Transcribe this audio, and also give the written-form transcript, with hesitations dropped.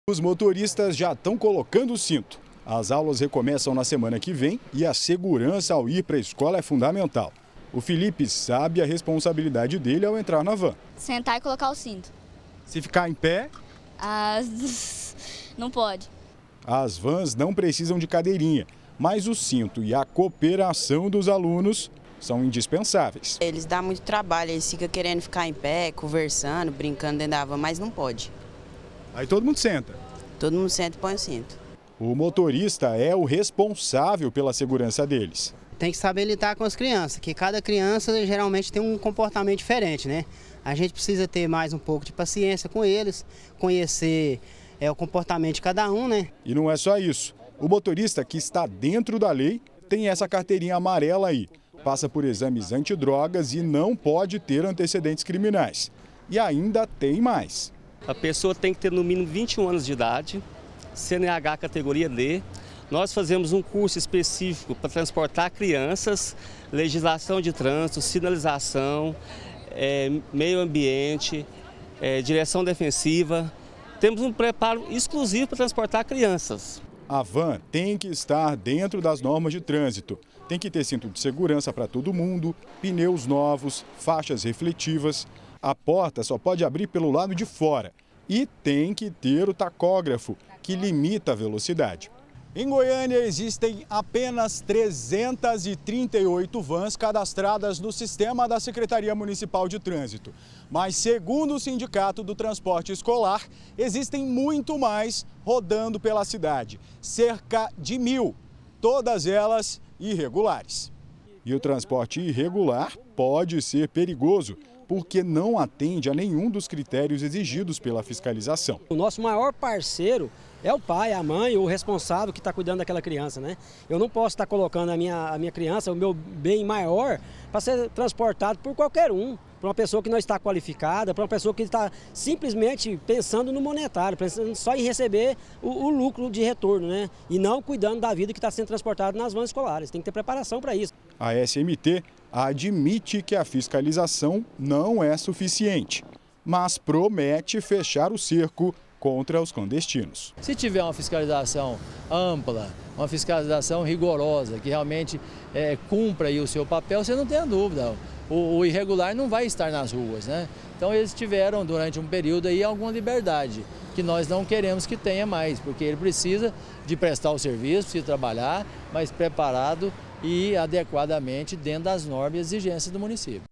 Os motoristas já estão colocando o cinto. As aulas recomeçam na semana que vem e a segurança ao ir para a escola é fundamental. O Felipe sabe a responsabilidade dele ao entrar na van. Sentar e colocar o cinto. Se ficar em pé, Não pode. as vans não precisam de cadeirinha, mas o cinto e a cooperação dos alunos são indispensáveis. Eles dão muito trabalho, eles ficam querendo ficar em pé, conversando, brincando dentro da van, mas não pode. Aí todo mundo senta. Todo mundo senta e põe o cinto. O motorista é o responsável pela segurança deles. Tem que saber lidar com as crianças, que cada criança geralmente tem um comportamento diferente, né? A gente precisa ter mais um pouco de paciência com eles, conhecer o comportamento de cada um, né? E não é só isso. O motorista que está dentro da lei tem essa carteirinha amarela aí. Passa por exames antidrogas e não pode ter antecedentes criminais. E ainda tem mais. A pessoa tem que ter no mínimo 21 anos de idade, CNH categoria D. Nós fazemos um curso específico para transportar crianças, legislação de trânsito, sinalização, meio ambiente, direção defensiva. Temos um preparo exclusivo para transportar crianças. A van tem que estar dentro das normas de trânsito. Tem que ter cinto de segurança para todo mundo, pneus novos, faixas refletivas. A porta só pode abrir pelo lado de fora. E tem que ter o tacógrafo, que limita a velocidade. Em Goiânia, existem apenas 338 vans cadastradas no sistema da Secretaria Municipal de Trânsito. Mas, segundo o Sindicato do Transporte Escolar, existem muito mais rodando pela cidade. Cerca de 1.000, todas elas irregulares. E o transporte irregular pode ser perigoso, porque não atende a nenhum dos critérios exigidos pela fiscalização. O nosso maior parceiro é o pai, a mãe, o responsável que está cuidando daquela criança, né? Eu não posso estar colocando a minha criança, o meu bem maior, para ser transportado por qualquer um, para uma pessoa que não está qualificada, para uma pessoa que está simplesmente pensando no monetário, pensando só em receber o lucro de retorno, né? E não cuidando da vida que está sendo transportada nas vans escolares. Tem que ter preparação para isso. A SMT admite que a fiscalização não é suficiente, mas promete fechar o cerco contra os clandestinos. Se tiver uma fiscalização ampla, uma fiscalização rigorosa, que realmente cumpra aí o seu papel, você não tem a dúvida, o irregular não vai estar nas ruas, né? Então eles tiveram durante um período aí alguma liberdade, que nós não queremos que tenha mais, porque ele precisa de prestar o serviço, precisa trabalhar, mas preparado e adequadamente dentro das normas e exigências do município.